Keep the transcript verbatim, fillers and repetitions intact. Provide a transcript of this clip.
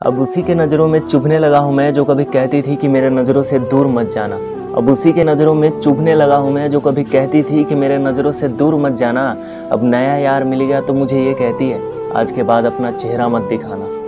अब उसी के नज़रों में चुभने लगा हूँ मैं, जो कभी कहती थी कि मेरे नज़रों से दूर मत जाना। अब उसी के नज़रों में चुभने लगा हूँ मैं, जो कभी कहती थी कि मेरे नज़रों से दूर मत जाना। अब नया यार मिल गया तो मुझे ये कहती है, आज के बाद अपना चेहरा मत दिखाना।